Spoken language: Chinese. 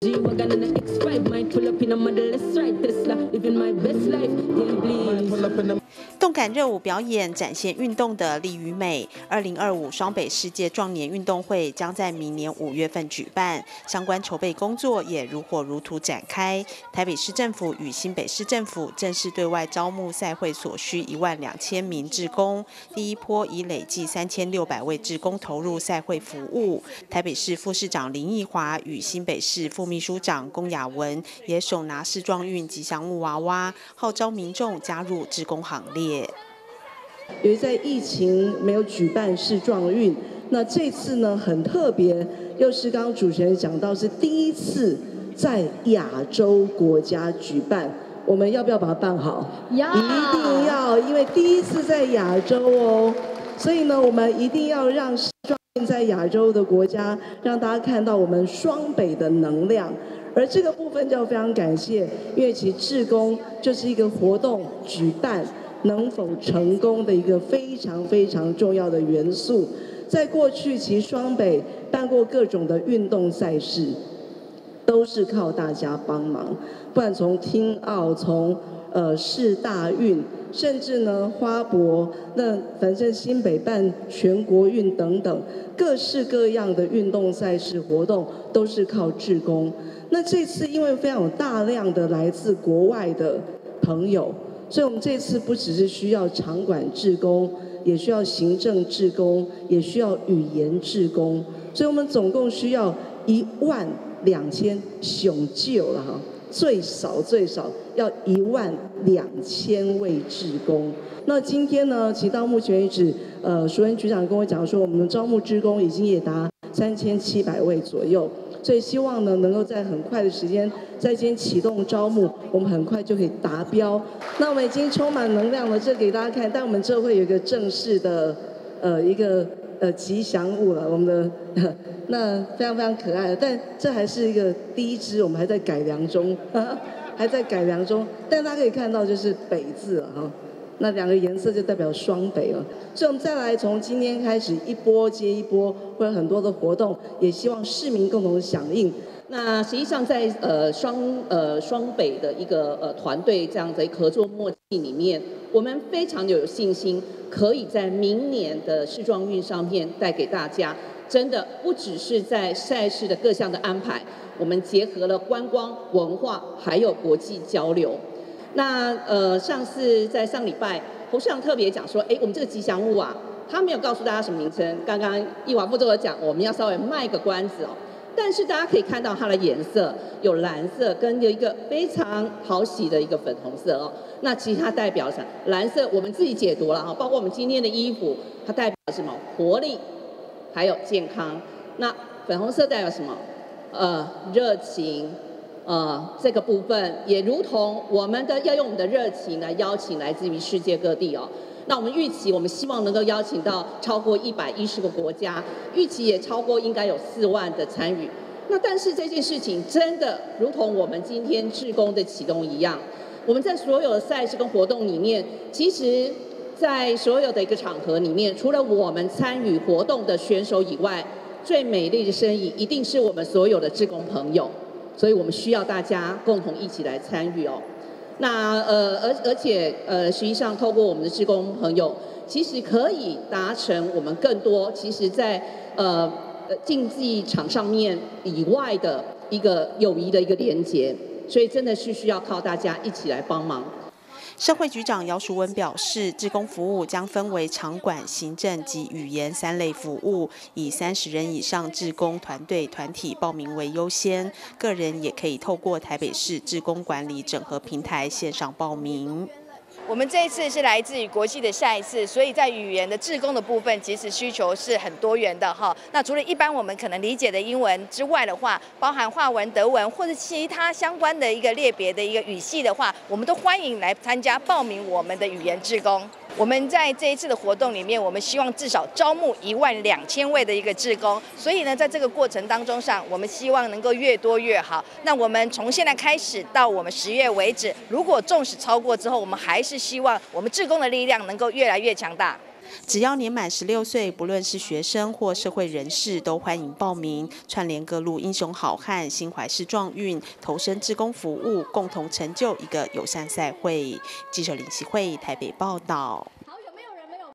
G-Wagon and an X5 might pull up in a Model S right Tesla, living my best life, yeah, please. 动感热舞表演展现运动的力与美。2025双北世界壮年运动会将在明年5月份举办，相关筹备工作也如火如荼展开。台北市政府与新北市政府正式对外招募赛会所需12000名志工，第一波已累计3600位志工投入赛会服务。台北市副市长林奕华与新北市副秘书长龚雅文也手拿世壮运吉祥物娃娃，号召民众加入志工行列。 由于在疫情没有举办世壮运，那这次呢很特别，又是刚刚主持人讲到是第一次在亚洲国家举办，我们要不要把它办好？要，一定要，因为第一次在亚洲哦，所以呢我们一定要让世壮运在亚洲的国家，让大家看到我们双北的能量。而这个部分就要非常感谢，因为其实志工就是一个活动举办能否成功的一个非常非常重要的元素。在过去，其实双北办过各种的运动赛事，都是靠大家帮忙。不管从听奥，从世大运，甚至呢花博，那反正新北办全国运等等，各式各样的运动赛事活动都是靠志工。那这次因为非常有大量的来自国外的朋友。所以我们这次不只是需要场馆志工，也需要行政志工，也需要语言志工，所以我们总共需要12000上少了哈，最少要12000位志工。那今天呢，其实到目前为止，淑恩局长跟我讲说，我们的招募志工已经也达3700位左右。所以希望呢，能够在很快的时间，在今天启动招募，我们很快就可以达标。那我们已经充满能量了，这给大家看。但我们这会有一个正式的一个吉祥物了，我们的那非常非常可爱的，但这还是一个第一支，我们还在改良中，还在改良中。但大家可以看到，就是北字了哈。那2个颜色就代表双北了，所以我们再来从今天开始一波接一波，会有很多的活动，也希望市民共同响应。 那实际上在双北的一个团队这样的合作默契里面，我们非常有信心，可以在明年的世壮运上面带给大家，真的不只是在赛事的各项的安排，我们结合了观光、文化还有国际交流。那上次在上礼拜，侯市长特别讲说，我们这个吉祥物啊，他没有告诉大家什么名称。刚刚奕华副座有讲，我们要稍微卖个关子哦。但是大家可以看到它的颜色有蓝色，跟有一个非常讨喜的一个粉红色哦。那其实它代表什么？蓝色我们自己解读了哈，包括我们今天的衣服，它代表什么？活力，还有健康。那粉红色代表什么？热情。这个部分也如同我们的要用我们的热情来邀请来自于世界各地哦。那我们预期，我们希望能够邀请到超过110个国家，预期也超过应该有4万的参与。那但是这件事情真的如同我们今天志工的启动一样，我们在所有的赛事跟活动里面，其实在所有的一个场合里面，除了我们参与活动的选手以外，最美丽的身影一定是我们所有的志工朋友。所以我们需要大家共同一起来参与哦。那而且实际上透过我们的志工朋友，其实可以达成我们更多，其实在竞技场上面以外的一个友谊的一个连结，所以真的是需要靠大家一起来帮忙。 社会局长姚淑文表示，志工服务将分为场馆、行政及语言3类服务，以30人以上志工团队团体报名为优先，个人也可以透过台北市志工管理整合平台线上报名。 我们这一次是来自于国际的赛事，所以在语言的志工的部分，其实需求是很多元的哈。那除了一般我们可能理解的英文之外的话，包含法文、德文或者其他相关的一个类别的一个语系的话，我们都欢迎来参加报名我们的语言志工。我们在这一次的活动里面，我们希望至少招募12000位的一个志工，所以呢，在这个过程当中上，我们希望能够越多越好。那我们从现在开始到我们10月为止，如果纵使超过之后，我们还是希望我们志工的力量能够越来越强大。 只要年满16岁，不论是学生或社会人士，都欢迎报名，串联各路英雄好汉，心怀世壮运，投身志工服务，共同成就一个友善赛会。记者林希慧台北报道。